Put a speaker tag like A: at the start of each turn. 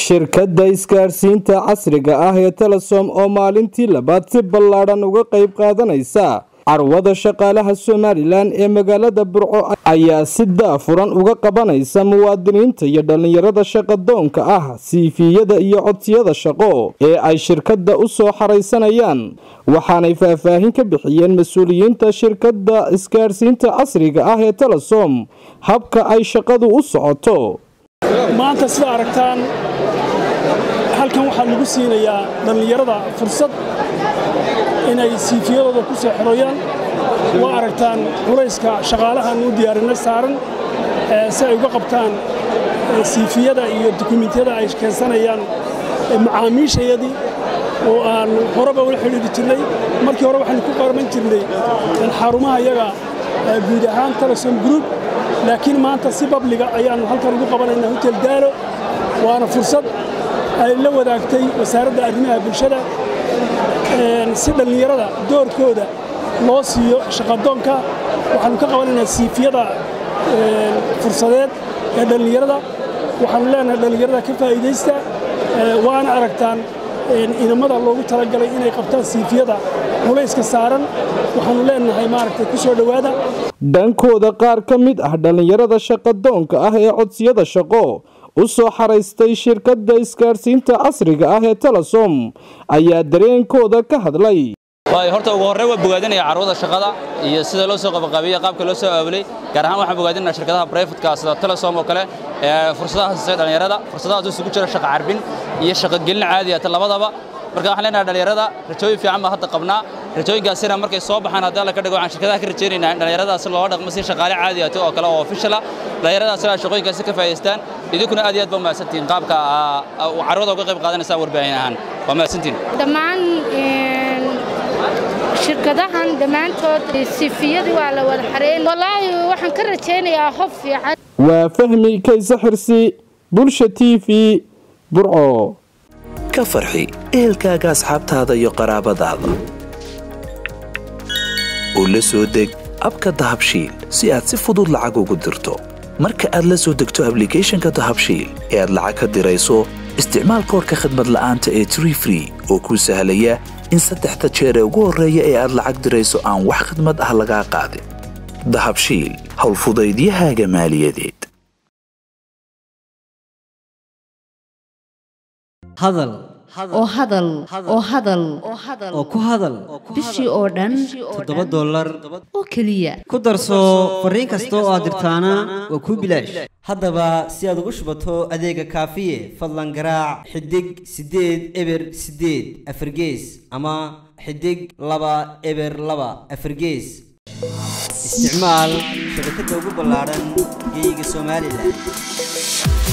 A: shirkadda isgaarsiinta casriga ah ee Telesom oo maalintii labaad si ballaaran uga qayb qaadanaysa carwada shaqaalaha Somaliland ee magaalada Burco ayaa si daafuran uga qabanaysa muwaadiniinta iyo dhalinyarada shaqadoonka ah CV-yada iyo codsiyada shaqo ee ay shirkadda u soo xareysanayaan waxaanay faahfaahin ka bixiyeen mas'uuliyiinta shirkadda isgaarsiinta casriga ah ee Telesom habka ay shaqadu u socoto
B: maanta sida aragtaan halkan waxaa lagu siinayaa dhalinyarada fursad inay CV-yadooda ku soo xirayaan waa aragtaan culayska shaqaalahan u diyaarinay saaran si ay uga qabtaan CV-yada iyo dukumentiyada ay keensanayaan macaamiishayadii oo aan horeba ula xidhiidhi jirnay markii hore waxaan ku qaban jirnay xarumaha iyaga guud ahaan Telesom Group laakiin maanta si public ayaan halkan ugu qabanaynaa Hotel Daalo waana fursad ay la wadaagtay wasaaradda arrimaha bulshada si dhalinyarada doorkooda loo siiyo shaqadoonka waxaan ka qabanaynaa CV-yada fursadeed ee dhalinyarada waxaan leenahay dhalinyarada ka faa'iideysta waana aragtaan inamada loogu talagalay inay qabtaan CV-yada culayska saaran waxaanu leenahay maaragtay ku soo dhawaada
A: dhankooda qaar ka mid ah dhalinyarada shaqadoonka ah ee codsiyada shaqo u soo xareystay shirkadda isgaarsiinta casriga ah ee Telesom ayaa dareenkooda ka hadlay
C: horta ugu horreyn waa bogaadinaya carwada shaqada iyo sida loo soo qabanqaabiyay qaabka loo soo aawilay gaar ahaan waxaan bogaadinayaa shirkadaha private-ka sida Telesom oo kale fursadaha siisay dhalinyarada fursadaha isugu jira shaqo carbin iyo shaqo gelin caadi ah labadaba marka waxaan leenahay dhalinyarada rajooyin fiican ma hadda qabnaa rajooyinkaasina markay soo baxaan hadda la ka dhigo waxaan shirkadaha ka rajaynaynaa in dhalinyaradaas loo dhaqmo si shaqaale caadi ah oo kale oo official ah dhalinyaradaas ay shaqooyinkaasi ka faa'iideystaan idinku aad iyo aad baa mahadsantiin qaabka carwada uga qayb qaadanaysa warbaahin ahaan waa mahadsantiin
D: dhamaan shirkadahan dhamaantood CV-yada waa la wada xareeyay wallahi waxaan ka rajaynayaa hof fiican
A: waa fahmi kaysa xirsi bulsha TV Burco
E: ka farxi ehelkaaga asxaabtaada iyo qaraabadaada oo la soo deg abka Dahabshiil si aad si fudud lacag ugu dirto marka aad la soo degto application-ka Dahabshiil ee aad lacag ka dirayso isticmaal koodka khidmad la'aanta ee Free oo kuu sahlaya in 3 jeer ugu horeeya ee aad lacag dirayso aan wax khidmad ah laga qaadin Dahabshiil hawl fudaydiyahaaga maaliyadeed
F: hadal oo ku hadal
G: bishii oo dhan
F: $7
G: oo kaliya
F: ku darso fariin kasta oo aad dirtaana waa ku bilaash haddaba si aad ugu shubato adeega kaafiye fadlan garaac xidig 8 eber 8 afargees ama xidig 2 eber 2 afargees isticmaal shabakadda ugu ballaaran geeyiga Soomaaliland